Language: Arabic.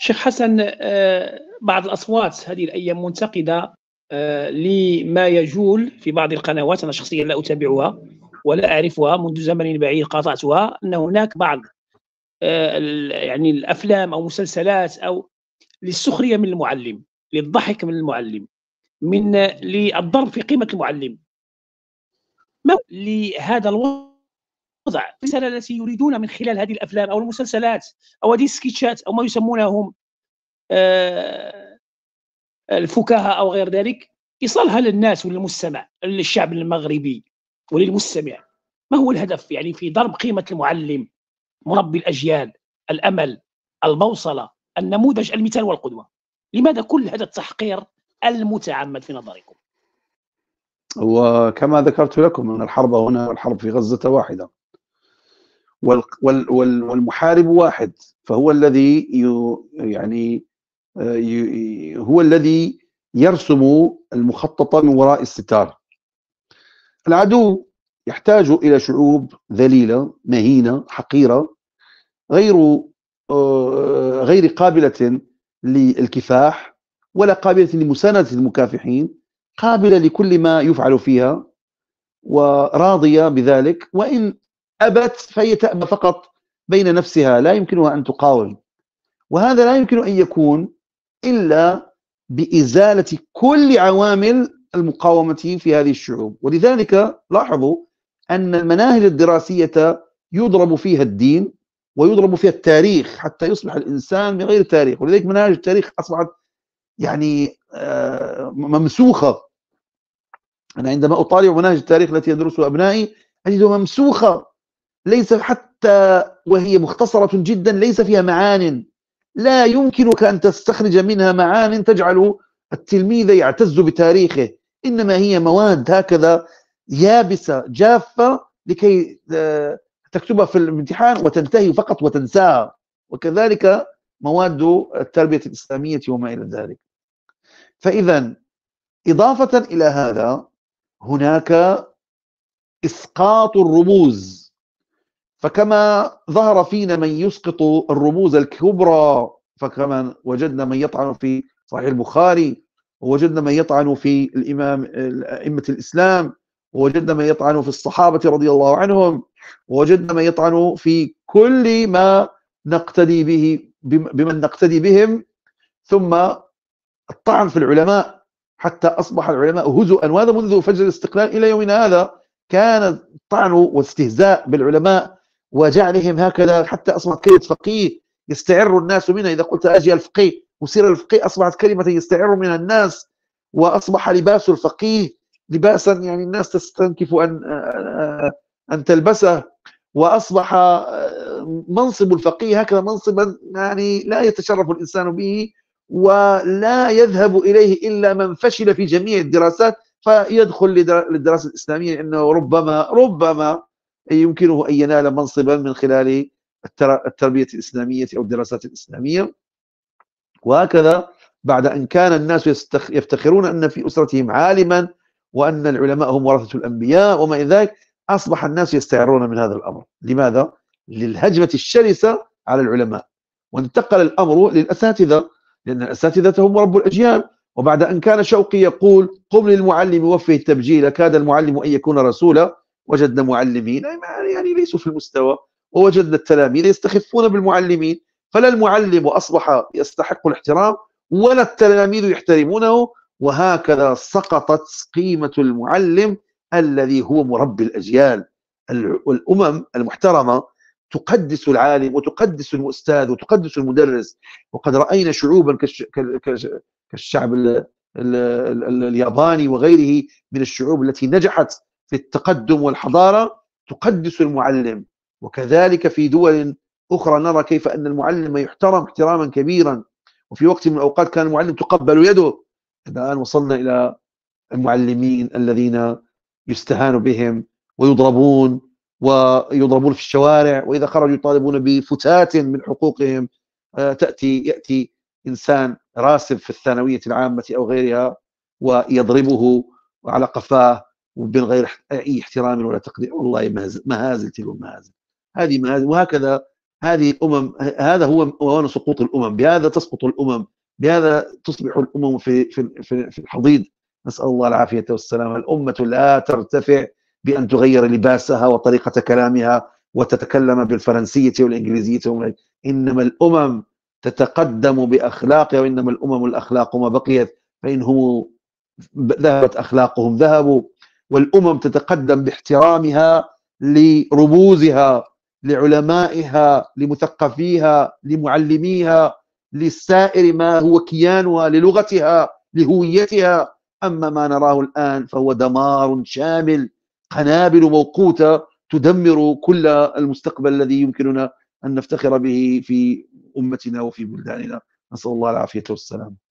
شيخ حسن، بعض الأصوات هذه الأيام منتقدة لما يجول في بعض القنوات. أنا شخصيا لا أتابعها ولا أعرفها منذ زمن بعيد، قاطعتها. أن هناك بعض يعني الأفلام أو مسلسلات أو للسخرية من المعلم، للضحك من المعلم، للضرب في قيمة المعلم. ما لهذا الوضع الرسالة التي يريدون من خلال هذه الأفلام أو المسلسلات أو هذه السكيتشات أو ما يسمونهم الفكاهة أو غير ذلك، إيصالها للناس وللمستمع، للشعب المغربي وللمستمع؟ ما هو الهدف يعني في ضرب قيمة المعلم، مربي الأجيال، الأمل، البوصلة، النموذج، المثال والقدوة؟ لماذا كل هذا التحقير المتعمد في نظركم؟ وكما ذكرت لكم أن الحرب هنا والحرب في غزة واحدة، والمحارب واحد، فهو الذي يعني هو الذي يرسم المخطط من وراء الستار. العدو يحتاج إلى شعوب ذليلة مهينة حقيرة، غير قابلة للكفاح ولا قابلة لمساندة المكافحين، قابلة لكل ما يفعل فيها وراضية بذلك، وإن أبت فهي تأبى فقط بين نفسها، لا يمكنها أن تقاوم. وهذا لا يمكن أن يكون إلا بإزالة كل عوامل المقاومة في هذه الشعوب. ولذلك لاحظوا أن المناهج الدراسية يضرب فيها الدين ويضرب فيها التاريخ حتى يصبح الإنسان من غير تاريخ. ولذلك مناهج التاريخ أصبحت يعني ممسوخة. أنا عندما أطالع مناهج التاريخ التي يدرسها أبنائي أجدها ممسوخة، ليس حتى وهي مختصرة جدا ليس فيها معان، لا يمكنك أن تستخرج منها معان تجعل التلميذ يعتز بتاريخه، إنما هي مواد هكذا يابسة جافة لكي تكتبها في الامتحان وتنتهي فقط وتنساها. وكذلك مواد التربية الإسلامية وما إلى ذلك. فإذا إضافة إلى هذا هناك إسقاط الرموز، فكما ظهر فينا من يسقط الرموز الكبرى، فكما وجدنا من يطعن في صحيح البخاري، ووجدنا من يطعن في الإمام أئمة الإسلام، ووجدنا من يطعن في الصحابة رضي الله عنهم، ووجدنا من يطعن في كل ما نقتدي به بمن نقتدي بهم، ثم الطعن في العلماء حتى أصبح العلماء هزؤا. وهذا منذ فجر الاستقلال إلى يومنا هذا كان الطعن والاستهزاء بالعلماء وجعلهم هكذا، حتى أصبحت كلمة فقيه يستعر الناس منها. إذا قلت أجي الفقيه وسير الفقيه أصبحت كلمة يستعر منها الناس، وأصبح لباس الفقيه لباسا يعني الناس تستنكف أن تلبسه، وأصبح منصب الفقيه هكذا منصبا يعني لا يتشرف الإنسان به ولا يذهب إليه إلا من فشل في جميع الدراسات فيدخل للدراسة الإسلامية، لأنه ربما يمكنه أن ينال منصبا من خلال التربية الإسلامية أو الدراسات الإسلامية. وهكذا بعد أن كان الناس يفتخرون أن في أسرتهم عالما وأن العلماء هم ورثة الأنبياء وما إلى ذلك، أصبح الناس يستعرون من هذا الأمر. لماذا؟ للهجمة الشرسة على العلماء. وانتقل الأمر للأساتذة، لأن الأساتذة هم رب الأجيال. وبعد أن كان شوقي يقول قم للمعلم وفه التبجيل كاد المعلم أن يكون رسولا، وجدنا معلمين يعني ليسوا في المستوى، ووجدنا التلاميذ يستخفون بالمعلمين، فلا المعلم أصبح يستحق الاحترام ولا التلاميذ يحترمونه. وهكذا سقطت قيمة المعلم الذي هو مربي الأجيال. والأمم المحترمة تقدس العالم وتقدس الأستاذ وتقدس المدرس. وقد رأينا شعوبا كالشعب الياباني وغيره من الشعوب التي نجحت في التقدم والحضارة تقدس المعلم. وكذلك في دول أخرى نرى كيف أن المعلم يحترم احتراما كبيرا، وفي وقت من الأوقات كان المعلم تقبل يده. الآن وصلنا إلى المعلمين الذين يستهان بهم ويضربون في الشوارع، وإذا خرجوا يطالبون بفتات من حقوقهم. يأتي إنسان راسب في الثانوية العامة أو غيرها ويضربه على قفاه ومن غير أي احترام ولا تقدير. والله مهازل تلو مهازل، هذه مهازل. وهكذا هذه الأمم، هذا هو أوان سقوط الأمم، بهذا تسقط الأمم، بهذا تصبح الأمم في الحضيض. نسأل الله العافية والسلامة. الأمة لا ترتفع بأن تغير لباسها وطريقة كلامها وتتكلم بالفرنسية والإنجليزية، إنما الأمم تتقدم بأخلاقها، وإنما الأمم الأخلاق ما بقيت، فإنهم ذهبت أخلاقهم ذهبوا. والأمم تتقدم باحترامها لرموزها، لعلمائها، لمثقفيها، لمعلميها، للسائر ما هو كيانها، للغتها، لهويتها. أما ما نراه الآن فهو دمار شامل، قنابل موقوتة تدمر كل المستقبل الذي يمكننا أن نفتخر به في أمتنا وفي بلداننا. نسأل الله العافية والسلام.